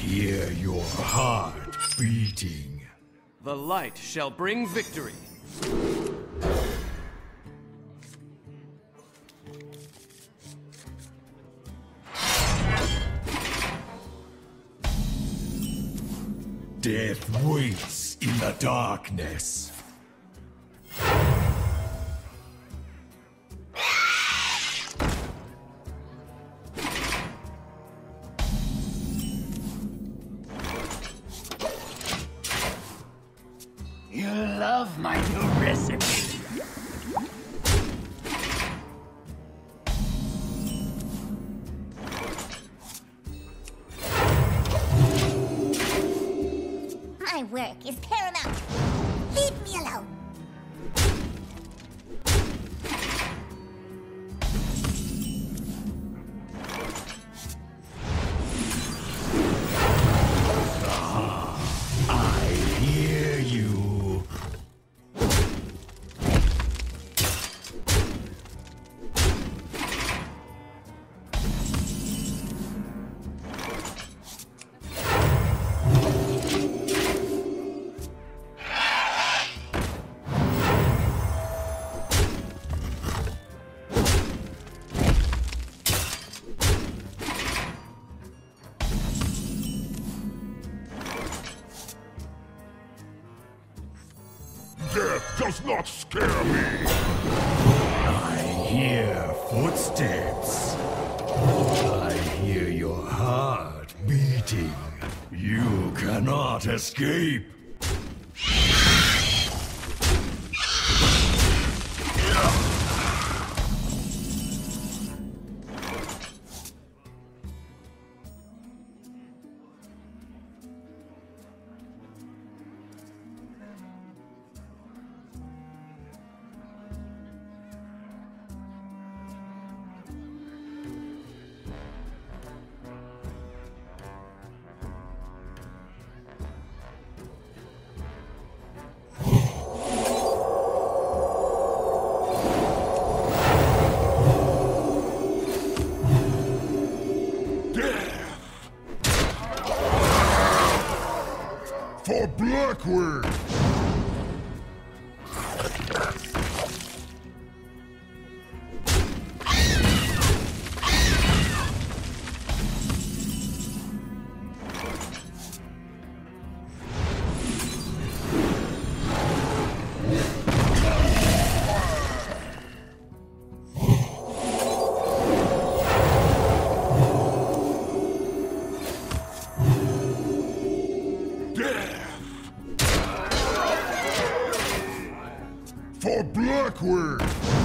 hear your heart beating. The light shall bring victory. Death waits in the darkness. You love my new recipe. My work is paramount. Leave me alone. I hear you. Death does not scare me! I hear footsteps. I hear your heart beating. You cannot escape. For Blackwing! For Blackwing!